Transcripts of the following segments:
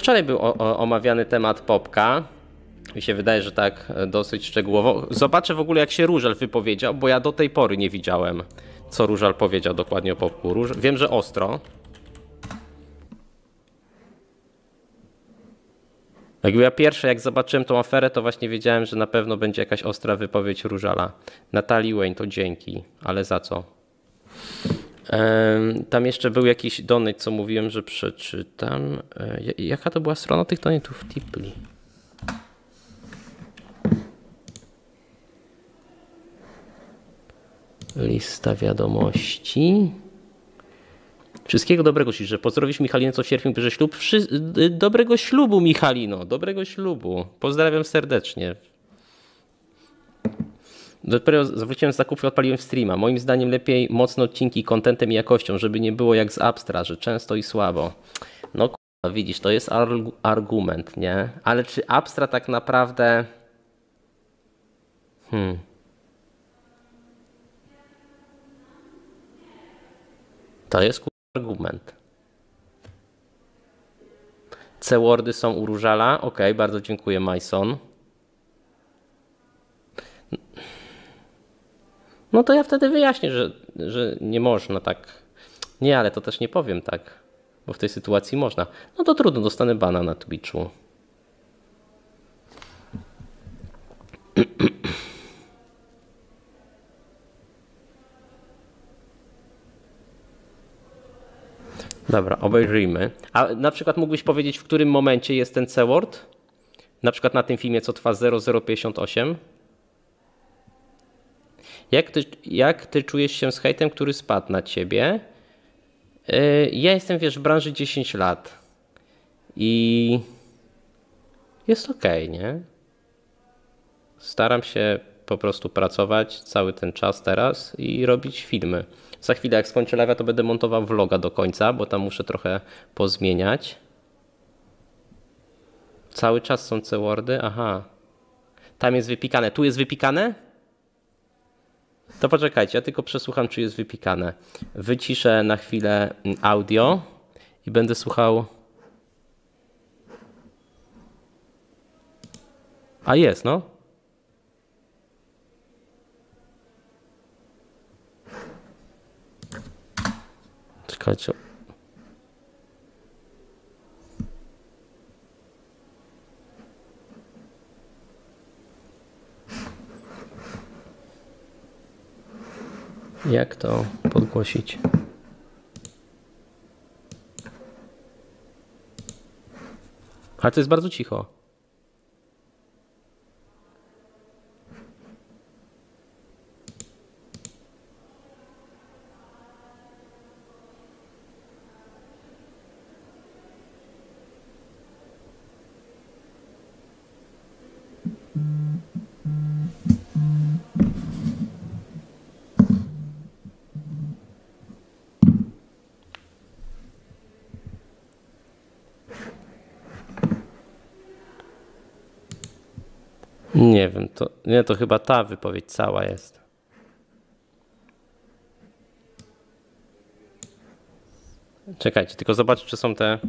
Wczoraj był omawiany temat Popka. Mi się wydaje, że tak dosyć szczegółowo. Zobaczę w ogóle, jak się Różal wypowiedział, bo ja do tej pory nie widziałem, co Różal powiedział dokładnie o Popku. Wiem, że ostro. Jak zobaczyłem tą aferę, to właśnie wiedziałem, że na pewno będzie jakaś ostra wypowiedź Różala. Natalii Wayne, to dzięki, ale za co? Tam jeszcze był jakiś donate, co mówiłem, że przeczytam. Jaka to była strona tych donate'ów? Tipli. Lista wiadomości. Wszystkiego dobrego ci życzę. Pozdrowisz Michalinę, co w sierpniu bierze ślub. Dobrego ślubu, Michalino. Dobrego ślubu. Pozdrawiam serdecznie. Dopiero zwróciłem z zakupów i odpaliłem streama. Moim zdaniem lepiej mocno odcinki contentem i jakością, żeby nie było jak z Abstra, że często i słabo. No kurwa, widzisz, to jest argument, nie? Ale czy Abstra tak naprawdę... To jest kurwa argument. C-wordy są u Różala. Okej, bardzo dziękuję, Majson. No to ja wtedy wyjaśnię, że nie można tak. Nie, ale to też nie powiem tak, bo w tej sytuacji można. No to trudno, dostanę bana na Twitchu. Dobra, obejrzyjmy. A na przykład mógłbyś powiedzieć, w którym momencie jest ten C-word? Na przykład na tym filmie, co trwa 0058? Jak ty czujesz się z hejtem, który spadł na ciebie? Ja jestem, wiesz, w branży 10 lat i jest okej, nie? Staram się po prostu pracować cały ten czas teraz i robić filmy. Za chwilę, jak skończę live'a, to będę montował vloga do końca, bo tam muszę trochę pozmieniać. Cały czas są C-wordy, aha. Tam jest wypikane. Tu jest wypikane? To poczekajcie, ja tylko przesłucham, czy jest wypikane. Wyciszę na chwilę audio i będę słuchał. A jest, no. Czekajcie. Jak to podgłosić? Ale to jest bardzo cicho. Nie wiem, to chyba ta wypowiedź cała jest. Czekajcie, tylko zobaczcie, czy są te.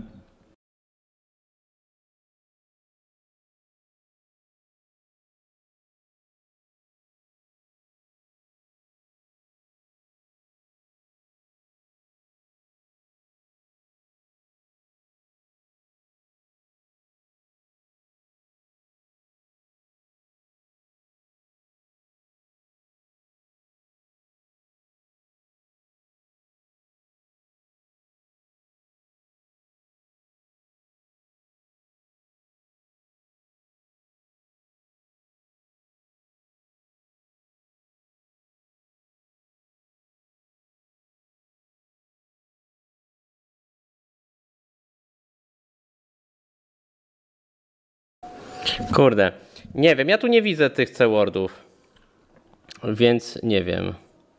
Kurde, nie wiem, ja tu nie widzę tych C-wordów, więc nie wiem.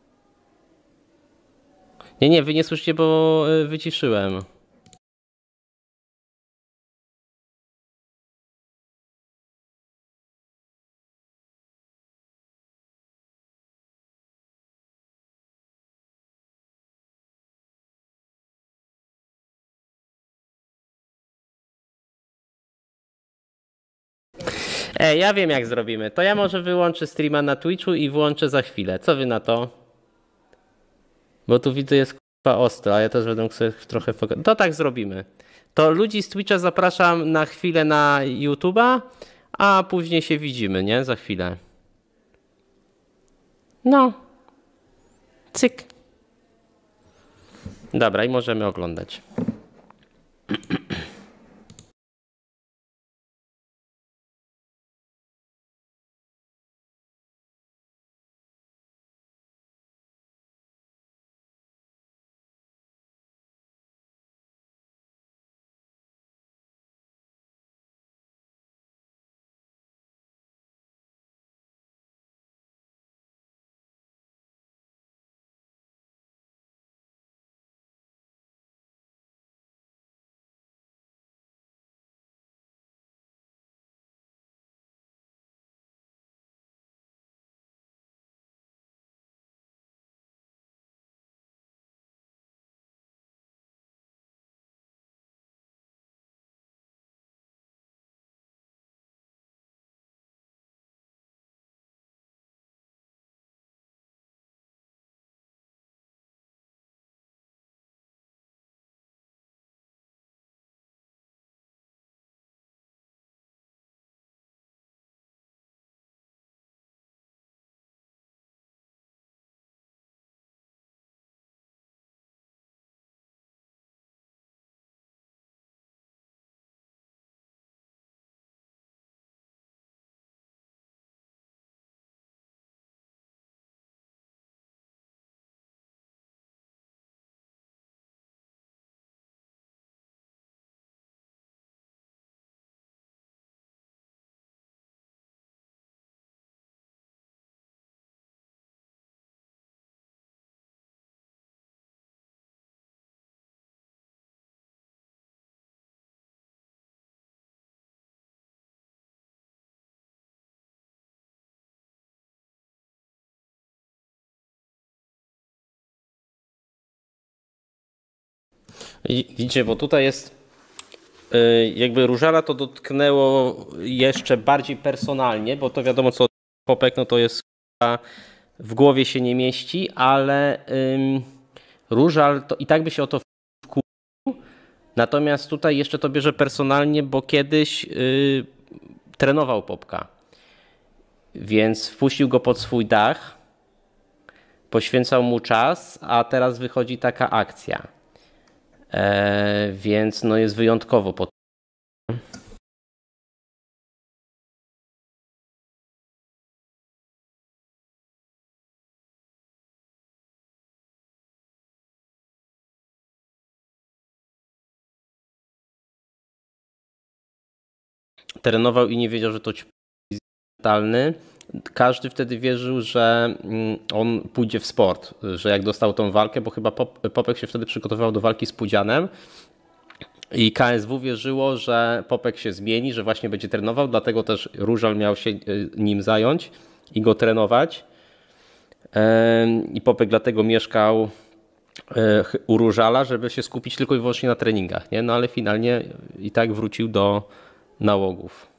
Nie, wy nie słyszycie, bo wyciszyłem. Ja wiem jak zrobimy. To ja może wyłączę streama na Twitchu i włączę za chwilę. Co wy na to? Bo tu widzę jest kurwa ostro, a ja też będę sobie trochę To tak zrobimy. To ludzi z Twitcha zapraszam na chwilę na YouTube'a, a później się widzimy, nie? Za chwilę. No, cyk. Dobra, i możemy oglądać. Widzicie, bo tutaj jest jakby Różala to dotknęło jeszcze bardziej personalnie, bo to wiadomo co Popek, no to jest w głowie się nie mieści, ale Różal to i tak by się o to wkurzył. Natomiast tutaj jeszcze to bierze personalnie, bo kiedyś trenował Popka, więc wpuścił go pod swój dach, poświęcał mu czas, a teraz wychodzi taka akcja. Więc no jest wyjątkowo. Trenował i nie wiedział, że to jest mentalny. Każdy wtedy wierzył, że on pójdzie w sport, że jak dostał tą walkę, bo chyba Popek się wtedy przygotowywał do walki z Pudzianem i KSW wierzyło, że Popek się zmieni, że właśnie będzie trenował, dlatego też Różal miał się nim zająć i go trenować. I Popek dlatego mieszkał u Różala, żeby się skupić tylko i wyłącznie na treningach, nie? No ale finalnie i tak wrócił do nałogów.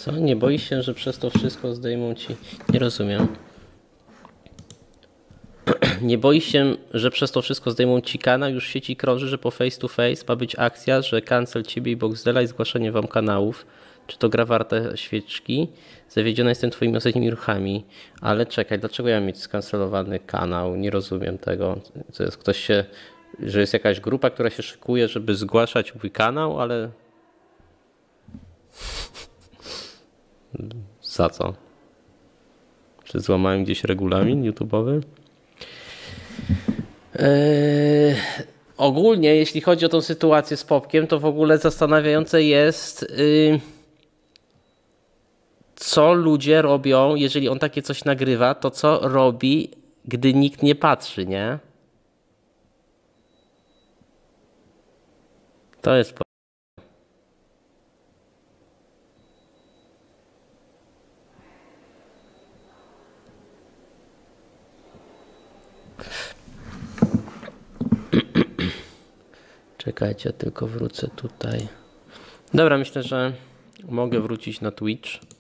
Co? Nie boisz się, że przez to wszystko zdejmą ci... Nie rozumiem. Nie boisz się, że przez to wszystko zdejmą ci kanał? Już w sieci krąży, że po face to face ma być akcja, że cancel ciebie i Boxdela i zgłaszanie wam kanałów. Czy to gra warte świeczki? Zawiedziona jestem twoimi ostatnimi ruchami. Ale czekaj, dlaczego ja mam mieć skancelowany kanał? Nie rozumiem tego. To jest ktoś się... Że jest jakaś grupa, która się szykuje, żeby zgłaszać mój kanał, ale... Za co? Czy złamałem gdzieś regulamin YouTube'owy? Ogólnie, jeśli chodzi o tą sytuację z Popkiem, to w ogóle zastanawiające jest, co ludzie robią, jeżeli on takie coś nagrywa, to co robi, gdy nikt nie patrzy, nie? To jest... Czekajcie, tylko wrócę tutaj. Dobra, myślę, że mogę wrócić na Twitch.